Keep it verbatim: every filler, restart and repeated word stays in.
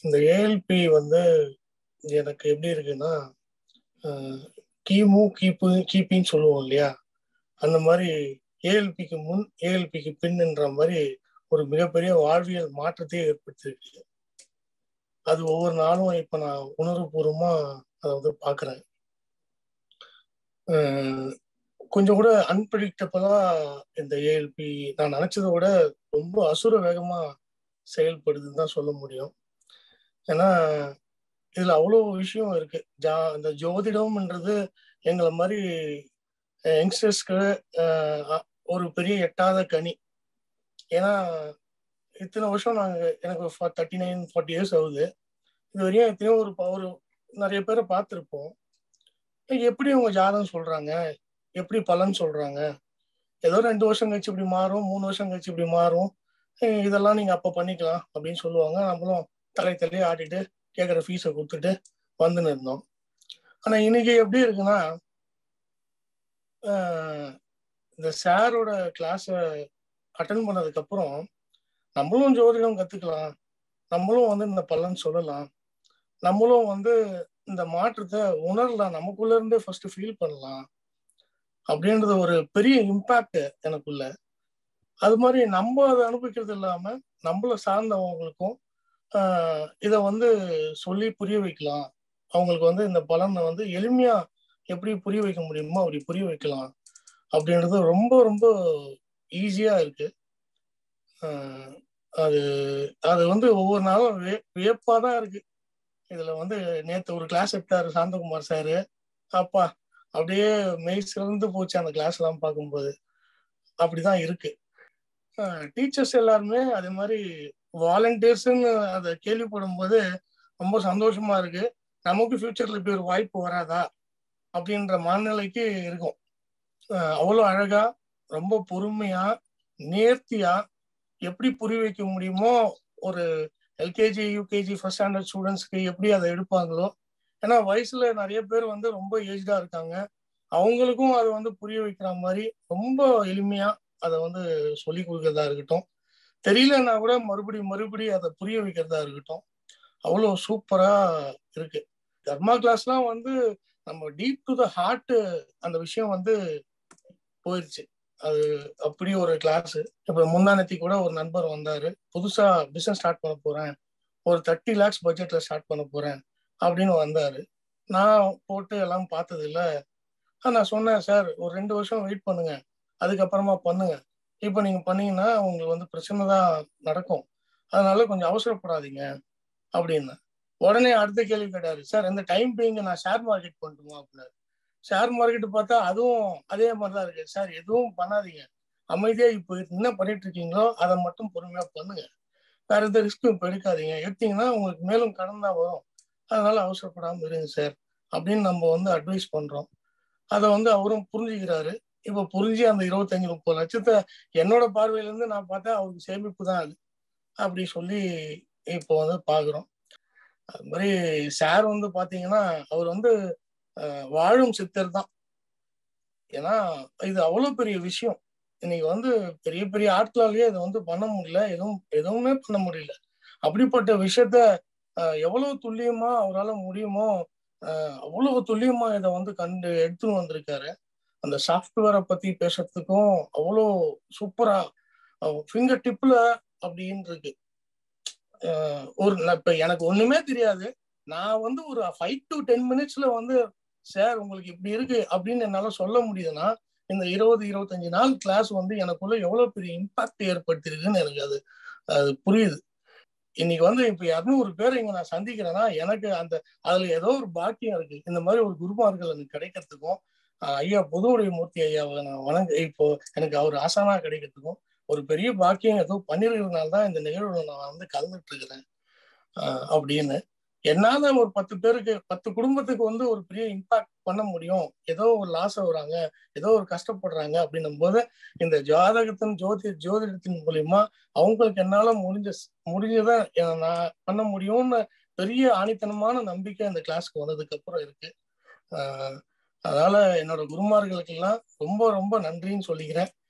இந்த ஏஎல்பி வந்து எனக்கு எப்படி இருக்குன்னா, கிமு கிபு கிபின்னு சொல்லுவோம் இல்லையா, அந்த மாதிரி ஏஎல்பிக்கு முன் ஏஎல்பிக்கு பின்ன்ற மாதிரி ஒரு மிகப்பெரிய வாழ்வியல் மாற்றத்தையே ஏற்படுத்தியிருக்கு. அது ஒவ்வொரு நாளும் இப்ப நான் உணர்வுபூர்வமா அதை வந்து பாக்குறேன். கொஞ்சம் கூட அன்பிரடிக்டபிளா இந்த ஏஎல்பி நான் நினைச்சதை விட ரொம்ப அசுர வேகமா செயல்படுதுன்னு தான் சொல்ல முடியும். ஏன்னா இதுல அவ்வளவு விஷயம் இருக்கு. ஜா இந்த ஜோதிடம்ன்றது எங்களை மாதிரி யங்ஸ்டர்ஸ்க்கு ஒரு பெரிய எட்டாத கனி. ஏன்னா இத்தனை வருஷம் நாங்க எனக்கு தேர்ட்டி நைன் ஃபார்ட்டி இயர்ஸ் ஆகுது. இது வரையும் எத்தனையோ ஒரு ஒரு நிறைய பேரை பார்த்துருப்போம். எப்படி உங்க ஜாதகம் சொல்றாங்க, எப்படி பலன் சொல்றாங்க, ஏதோ ரெண்டு வருஷம் கழிச்சு இப்படி மாறும், மூணு வருஷம் கழிச்சு இப்படி மாறும், இதெல்லாம் நீங்க அப்ப பண்ணிக்கலாம் அப்படின்னு சொல்லுவாங்க. நம்மளும் தலை தலையே ஆட்டிட்டு கேட்குற ஃபீஸை கொடுத்துட்டு வந்துன்னு இருந்தோம். ஆனா இன்னைக்கு எப்படி இருக்குன்னா, இந்த சாரோட கிளாஸை அட்டன் பண்ணதுக்கு அப்புறம் நம்மளும் ஜோதிடம் கத்துக்கலாம், நம்மளும் வந்து இந்த பலன் சொல்லலாம், நம்மளும் வந்து இந்த மாற்றத்தை உணரலாம், நமக்குள்ள இருந்தே ஃபர்ஸ்ட் ஃபீல் பண்ணலாம் அப்படின்றது ஒரு பெரிய இம்பாக்ட் எனக்குள்ள. அது மாதிரி நம்ம அதை அனுபவிக்கிறது இல்லாம நம்மளை சார்ந்தவங்களுக்கும் ஆஹ் இதை வந்து சொல்லி புரிய வைக்கலாம். அவங்களுக்கு வந்து இந்த பலனை வந்து எளிமையா எப்படி புரிய வைக்க முடியுமோ அப்படி புரிய வைக்கலாம் அப்படின்றது ரொம்ப ரொம்ப ஈஸியா இருக்கு. ஆஹ் அது அது வந்து ஒவ்வொரு நாளும் வே வியப்பாதான் இருக்கு. இதுல வந்து நேத்து ஒரு கிளாஸ் எடுத்தாரு சாந்தகுமார் சாரு, அப்பா அப்படியே மெய் சிறந்து போச்சு அந்த கிளாஸ் எல்லாம் பார்க்கும்போது. அப்படிதான் இருக்கு. டீச்சர்ஸ் எல்லாருமே அதே மாதிரி வாலண்டியர்ஸ்ன்னு அதை கேள்விப்படும் போது ரொம்ப சந்தோஷமா இருக்கு. நமக்கு ஃபியூச்சர்ல இப்படி ஒரு வாய்ப்பு வராதா அப்படின்ற மனநிலைக்கு இருக்கும். அவ்வளோ அழகா, ரொம்ப பொறுமையா, நேர்த்தியா எப்படி புரிய வைக்க முடியுமோ ஒரு எல்கேஜி யூகேஜி ஃபர்ஸ்ட் ஸ்டாண்டர்ட் ஸ்டூடெண்ட்ஸ்க்கு எப்படி அதை எடுப்பாங்களோ, ஏன்னா வயசுல நிறைய பேர் வந்து ரொம்ப ஏஜ்டா இருக்காங்க, அவங்களுக்கும் அதை வந்து புரிய வைக்கிற மாதிரி ரொம்ப எளிமையா அதை வந்து சொல்லி கொடுக்கறதா இருக்கட்டும், தெரியலன்னா கூட மறுபடியும் மறுபடியும் அதை புரிய வைக்கிறதா இருக்கட்டும், அவ்வளோ சூப்பரா இருக்கு. தர்மா கிளாஸ்லாம் வந்து நம்ம டீப் டு த ஹார்ட் அந்த விஷயம் வந்து போயிடுச்சு. அது அப்படி ஒரு கிளாஸ். இப்ப முந்தானத்தி கூட ஒரு நண்பர் வந்தாரு, புதுசா பிசினஸ் ஸ்டார்ட் பண்ண போறேன், ஒரு தேர்ட்டி லேக்ஸ் பட்ஜெட்ல ஸ்டார்ட் பண்ண போறேன் அப்படின்னு வந்தாரு. நான் போட்டு எல்லாம் பார்த்தது இல்லை. நான் சொன்னேன், சார் ஒரு ரெண்டு வருஷம் வெயிட் பண்ணுங்க, அதுக்கப்புறமா பண்ணுங்க. இப்ப நீங்க பண்ணீங்கன்னா உங்களுக்கு வந்து பிரச்சனை தான் நடக்கும், அதனால கொஞ்சம் அவசரப்படாதீங்க அப்படின்னு. உடனே அடுத்த கேள்வி கேட்டாரு, சார் இந்த டைம் பீங்க நான் ஷேர் மார்க்கெட் பண்ணட்டுமா அப்படின்னாரு. ஷேர் மார்க்கெட் பார்த்தா அதுவும் அதே மாதிரிதான் இருக்கு. சார் எதுவும் பண்ணாதீங்க, அமைதியா இப்போ என்ன பண்ணிட்டு இருக்கீங்களோ அதை மட்டும் பொறுமையா பண்ணுங்க, வேற எந்த ரிஸ்க்கும் இப்போ எடுக்காதீங்க, எடுத்தீங்கன்னா உங்களுக்கு மேலும் கடன் தான் வரும், அதனால அவசரப்படாம இருங்க சார் அப்படின்னு நம்ம வந்து அட்வைஸ் பண்றோம். அதை வந்து அவரும் புரிஞ்சுக்கிறாரு. இப்போ புரிஞ்சு அந்த இருபத்தஞ்சு முப்பது லட்சத்தை என்னோட பார்வையில இருந்து நான் பார்த்தா அவருக்கு சேமிப்பு தான் அது அப்படி சொல்லி இப்போ வந்து பாக்குறோம். அது மாதிரி சார் வந்து பாத்தீங்கன்னா அவர் வந்து வாழும் சித்தர் தான். ஏன்னா இது அவ்வளவு பெரிய விஷயம். இன்னைக்கு வந்து பெரிய பெரிய ஆட்களாலேயே இதை வந்து பண்ண முடியல, எதுவும் எதுவுமே பண்ண முடியல. அப்படிப்பட்ட விஷயத்த எவ்வளவு துல்லியமா அவரால் முடியுமோ அவ்வளவு துல்லியமா இதை வந்து கண்டு எடுத்துன்னு வந்திருக்காரு. அந்த சாஃப்ட்வேரை பத்தி பேசுறதுக்கும் அவ்வளோ சூப்பரா ஃபிங்கர் டிப்ல அப்படின்னு இருக்கு. ஒரு இப்ப எனக்கு ஒண்ணுமே தெரியாது, நான் வந்து ஒரு ஃபைவ் டு டென் மினிட்ஸ்ல வந்து சார் உங்களுக்கு இப்படி இருக்கு அப்படின்னு என்னால சொல்ல முடியுதுன்னா இந்த இருபது இருபத்தஞ்சு நாள் கிளாஸ் வந்து எனக்குள்ள எவ்வளவு பெரிய இம்பாக்ட் ஏற்படுத்திருக்குன்னு எனக்கு அது அது புரியுது. இன்னைக்கு வந்து இப்ப இருநூறு பேர் இங்க நான் சந்திக்கிறேன்னா எனக்கு அந்த அதுல ஏதோ ஒரு பாக்கியம் இருக்கு. இந்த மாதிரி ஒரு குருமார்கள் எனக்கு கிடைக்கிறதுக்கும், ஐயா பொதுவுடைமூர்த்தி ஐயாவை நான் வணங்க இப்போ எனக்கு அவர் ஆசானா கிடைக்கிறதுக்கும் ஒரு பெரிய பாக்கியம் ஏதோ பண்ணிருக்கிறதுனால தான் இந்த நிகழ்வுல நான் வந்து கலந்துட்டு இருக்கிறேன். ஆஹ் அப்படின்னு என்னால ஒரு பத்து பேருக்கு பத்து குடும்பத்துக்கு வந்து ஒரு பெரிய இம்பாக்ட் பண்ண முடியும். ஏதோ ஒரு லாஸ் ஆகுறாங்க, ஏதோ ஒரு கஷ்டப்படுறாங்க அப்படின்னும் போது இந்த ஜாதகத்தின் ஜோதி ஜோதிடத்தின் மூலியமா அவங்களுக்கு என்னால முடிஞ்ச முடிஞ்சதை நான் பண்ண முடியும்னு பெரிய ஆணித்தனமான நம்பிக்கை இந்த கிளாஸ்க்கு வந்ததுக்கு அப்புறம் இருக்கு. ஆஹ் அதனால என்னோட குருமார்களுக்கு எல்லாம் ரொம்ப ரொம்ப நன்றின்னு சொல்லிக்கிறேன்.